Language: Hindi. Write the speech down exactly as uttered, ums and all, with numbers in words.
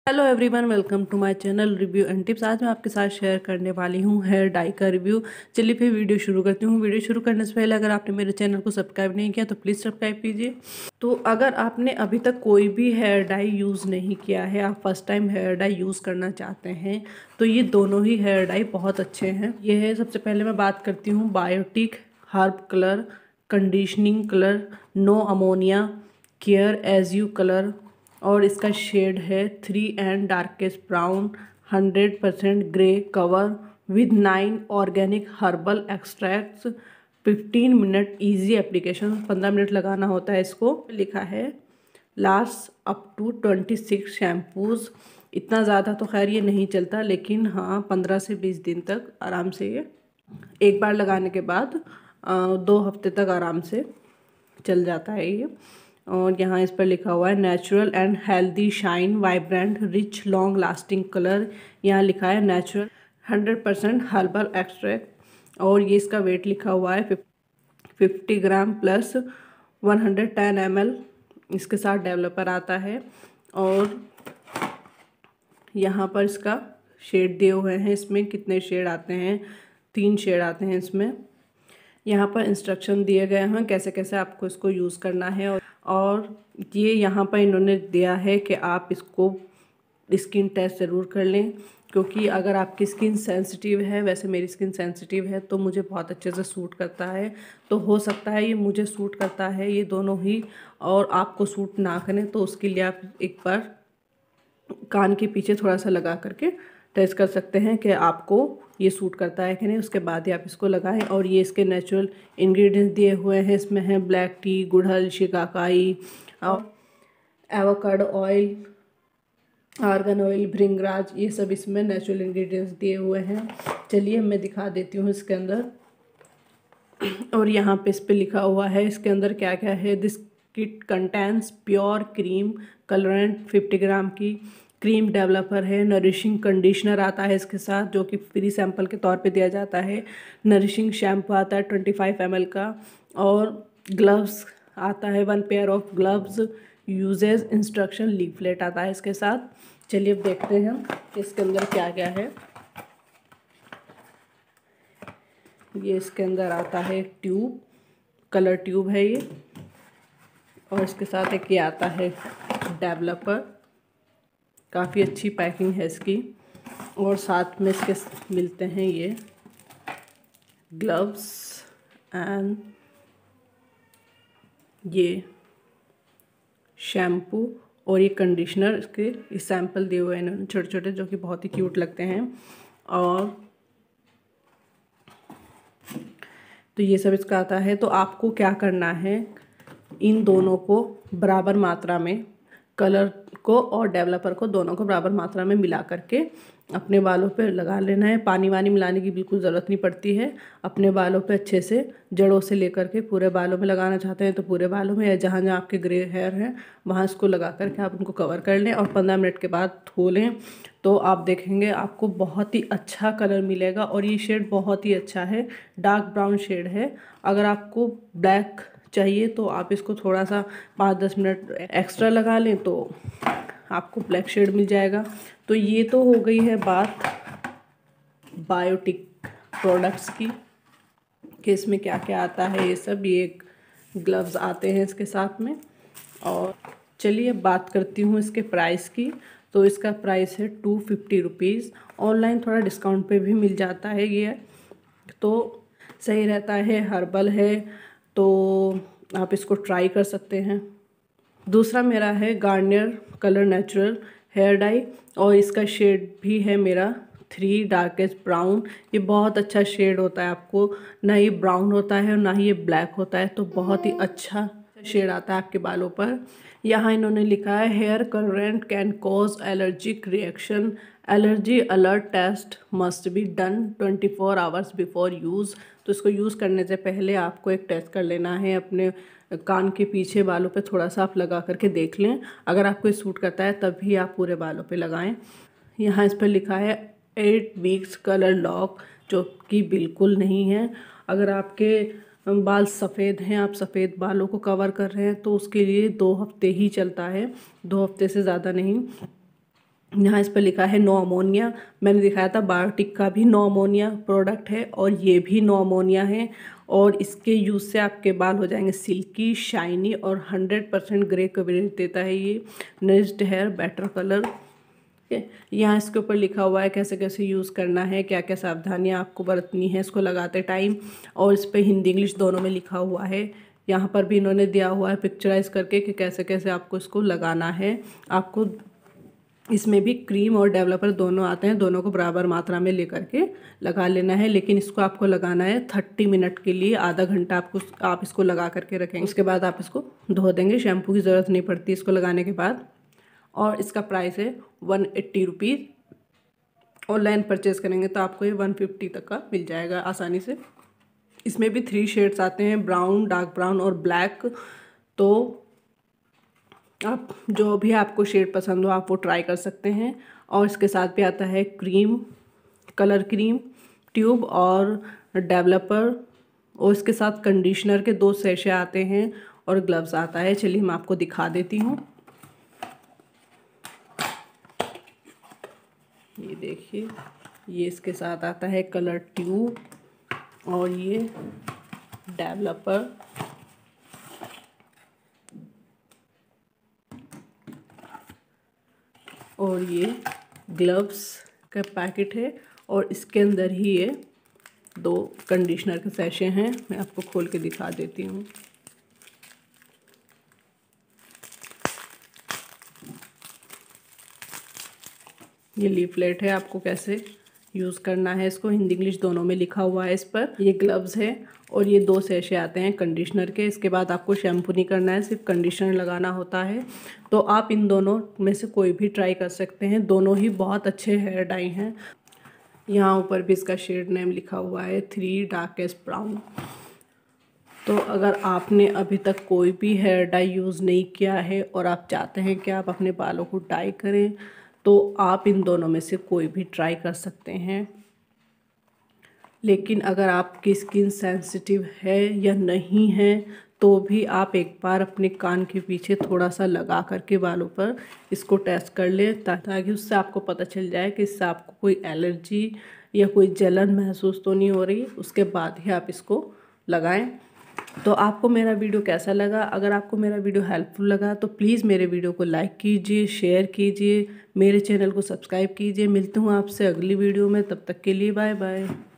Hello everyone, welcome to my channel review and tips. आज मैं आपके साथ शेयर करने वाली हूँ हेयर डाई का रिव्यू। चलिए फिर वीडियो शुरू करती हूँ। वीडियो शुरू करने से पहले अगर आपने मेरे चैनल को सब्सक्राइब नहीं किया तो प्लीज़ सब्सक्राइब कीजिए। तो अगर आपने अभी तक कोई भी हेयर डाई यूज़ नहीं किया है, आप first time hair dye use करना चाहते हैं, तो ये दोनों ही हेयर डाई बहुत अच्छे हैं। ये है, सबसे पहले मैं बात करती हूँ Biotique herb colour conditioning colour no ammonia care as you colour, और इसका शेड है three and darkest brown hundred percent grey cover with nine organic herbal extracts fifteen minute easy application. पंद्रह मिनट लगाना होता है इसको। लिखा है last up to twenty six shampoos. इतना ज़्यादा तो खैर ये नहीं चलता, लेकिन हाँ पंद्रह से बीस दिन तक आराम से ये एक बार लगाने के बाद दो हफ्ते तक आराम से चल जाता है ये। और यहाँ इस पर लिखा हुआ है natural and healthy shine vibrant rich long lasting colour. यहाँ लिखा है natural hundred percent herbal extract, और ये इसका वेट लिखा हुआ है fifty gram plus one hundred ten M L. इसके साथ डेवलपर आता है, और यहाँ पर इसका शेड दिए हुए हैं। इसमें कितने शेड आते हैं? तीन शेड आते हैं इसमें। यहाँ पर इंस्ट्रक्शन दिए गए हैं कैसे कैसे आपको इसको यूज़ करना है, और, और ये यहाँ पर इन्होंने दिया है कि आप इसको स्किन टेस्ट ज़रूर कर लें, क्योंकि अगर आपकी स्किन सेंसिटिव है, वैसे मेरी स्किन सेंसिटिव है तो मुझे बहुत अच्छे से सूट करता है। तो हो सकता है ये मुझे सूट करता है ये दोनों ही, और आपको सूट ना करें, तो उसके लिए आप एक बार कान के पीछे थोड़ा सा लगा करके टेस्ट कर सकते हैं कि आपको ये सूट करता है कि नहीं। उसके बाद ही आप इसको लगाएं। और ये इसके नेचुरल इंग्रेडिएंट्स दिए हुए हैं। इसमें है ब्लैक टी, गुड़हल, शिकाकाई और avocado oil, argan oil, bhringraj, ये सब इसमें नेचुरल इंग्रेडिएंट्स दिए हुए हैं। चलिए मैं दिखा देती हूँ इसके अंदर। और यहाँ पे इस पे लिखा हुआ है इसके अंदर क्या क्या है। This kit contains pure cream colourant fifty gram की क्रीम डेवलपर है। नरिशिंग कंडीशनर आता है इसके साथ, जो कि फ्री सैंपल के तौर पे दिया जाता है। नरिशिंग शैम्पू आता है ट्वेंटी फाइव एम एल का, और ग्लव्स आता है, one pair of gloves. Uses instruction leaflet आता है इसके साथ। चलिए अब देखते हैं इसके अंदर क्या क्या है। ये इसके अंदर आता है ट्यूब, कलर ट्यूब है ये, और इसके साथ एक ये आता है डेवलपर। काफ़ी अच्छी पैकिंग है इसकी। और साथ में इसके मिलते हैं ये ग्लव्स एंड ये शैम्पू, और ये कंडीशनर। इसके इस सैंपल दिए हुए हैं इन्होंने छोटे छोटे, जो कि बहुत ही क्यूट लगते हैं। और तो ये सब इसका आता है। तो आपको क्या करना है, इन दोनों को बराबर मात्रा में, कलर को और डेवलपर को, दोनों को बराबर मात्रा में मिला करके अपने बालों पे लगा लेना है। पानी वानी मिलाने की बिल्कुल ज़रूरत नहीं पड़ती है। अपने बालों पे अच्छे से जड़ों से लेकर के पूरे बालों में लगाना चाहते हैं तो पूरे बालों में, या जहाँ जहाँ आपके ग्रे हेयर हैं वहाँ इसको लगा करके आप उनको कवर कर लें, और पंद्रह मिनट के बाद धो लें। तो आप देखेंगे आपको बहुत ही अच्छा कलर मिलेगा। और ये शेड बहुत ही अच्छा है, डार्क ब्राउन शेड है। अगर आपको ब्लैक चाहिए तो आप इसको थोड़ा सा पाँच दस मिनट एक्स्ट्रा लगा लें तो आपको ब्लैक शेड मिल जाएगा। तो ये तो हो गई है बात बायोटिक प्रोडक्ट्स की, कि इसमें क्या क्या आता है ये सब। ये ग्लव्स आते हैं इसके साथ में। और चलिए अब बात करती हूँ इसके प्राइस की। तो इसका प्राइस है टू फिफ्टी रुपीज़। ऑनलाइन थोड़ा डिस्काउंट पे भी मिल जाता है ये, तो सही रहता है। हर्बल है, तो आप इसको ट्राई कर सकते हैं। दूसरा मेरा है Garnier colour natural hair dye, और इसका शेड भी है मेरा थ्री डार्केस्ट ब्राउन। ये बहुत अच्छा शेड होता है, आपको ना ये ब्राउन होता है और ना ही ये ब्लैक होता है, तो बहुत ही अच्छा शेड आता है आपके बालों पर। यहाँ इन्होंने लिखा है hair colourant can cause allergic reaction, allergy alert test must be done twenty four hours before use. तो इसको यूज़ करने से पहले आपको एक टेस्ट कर लेना है। अपने कान के पीछे बालों पे थोड़ा सा आप लगा करके देख लें, अगर आपको सूट करता है तभी आप पूरे बालों पे लगाएं। यहाँ इस पर लिखा है एट वीक्स कलर लॉक, जो कि बिल्कुल नहीं है। अगर आपके बाल सफ़ेद हैं, आप सफ़ेद बालों को कवर कर रहे हैं, तो उसके लिए दो हफ्ते ही चलता है, दो हफ्ते से ज़्यादा नहीं। यहाँ इस पर लिखा है नो अमोनिया। मैंने दिखाया था बायोटिक का भी नो अमोनिया प्रोडक्ट है और ये भी नो अमोनिया है और इसके यूज़ से आपके बाल हो जाएंगे सिल्की, शाइनी और हंड्रेड परसेंट ग्रे कवरेज देता है ये। Nourished hair, better colour. यहाँ इसके ऊपर लिखा हुआ है कैसे कैसे यूज़ करना है, क्या क्या सावधानियाँ आपको बरतनी है इसको लगाते टाइम, और इस पर हिंदी इंग्लिश दोनों में लिखा हुआ है। यहाँ पर भी इन्होंने दिया हुआ है पिक्चराइज करके कि कैसे कैसे आपको इसको लगाना है। आपको इसमें भी क्रीम और डेवलपर दोनों आते हैं, दोनों को बराबर मात्रा में लेकर के लगा लेना है। लेकिन इसको आपको लगाना है थर्टी मिनट के लिए, आधा घंटा आपको आप इसको लगा करके रखेंगे। उसके बाद आप इसको धो देंगे, शैम्पू की ज़रूरत नहीं पड़ती इसको लगाने के बाद। और इसका प्राइस है one eighty rupees. Online purchase करेंगे तो आपको ये वन फिफ्टी तक का मिल जाएगा आसानी से। इसमें भी थ्री शेड्स आते हैं, ब्राउन, डार्क ब्राउन और ब्लैक। तो आप जो भी आपको शेड पसंद हो आप वो ट्राई कर सकते हैं। और इसके साथ भी आता है क्रीम, कलर क्रीम ट्यूब और डेवलपर, और इसके साथ कंडीशनर के दो सैशे आते हैं और ग्लव्स आता है। चलिए मैं आपको दिखा देती हूँ। ये देखिए, ये इसके साथ आता है कलर ट्यूब और ये डेवलपर। और ये ग्लव्स का पैकेट है और इसके अंदर ही ये दो कंडीशनर के सैशे हैं। मैं आपको खोल के दिखा देती हूँ। ये लीफलेट है, आपको कैसे यूज़ करना है इसको, हिंदी इंग्लिश दोनों में लिखा हुआ है इस पर। ये ग्लव्स है और ये दो सैशे आते हैं कंडीशनर के। इसके बाद आपको शैम्पू नहीं करना है, सिर्फ कंडीशनर लगाना होता है। तो आप इन दोनों में से कोई भी ट्राई कर सकते हैं, दोनों ही बहुत अच्छे हेयर डाई हैं। यहाँ ऊपर भी इसका शेड नेम लिखा हुआ है, थ्री डार्केस्ट ब्राउन। तो अगर आपने अभी तक कोई भी हेयर डाई यूज़ नहीं किया है और आप चाहते हैं कि आप अपने बालों को डाई करें, तो आप इन दोनों में से कोई भी ट्राई कर सकते हैं। लेकिन अगर आपकी स्किन सेंसिटिव है या नहीं है तो भी आप एक बार अपने कान के पीछे थोड़ा सा लगा करके बालों पर इसको टेस्ट कर लें, ताकि उससे आपको पता चल जाए कि इससे आपको कोई एलर्जी या कोई जलन महसूस तो नहीं हो रही। उसके बाद ही आप इसको लगाएं। तो आपको मेरा वीडियो कैसा लगा? अगर आपको मेरा वीडियो हेल्पफुल लगा तो प्लीज़ मेरे वीडियो को लाइक कीजिए, शेयर कीजिए, मेरे चैनल को सब्सक्राइब कीजिए। मिलती हूँ आपसे अगली वीडियो में, तब तक के लिए बाय बाय।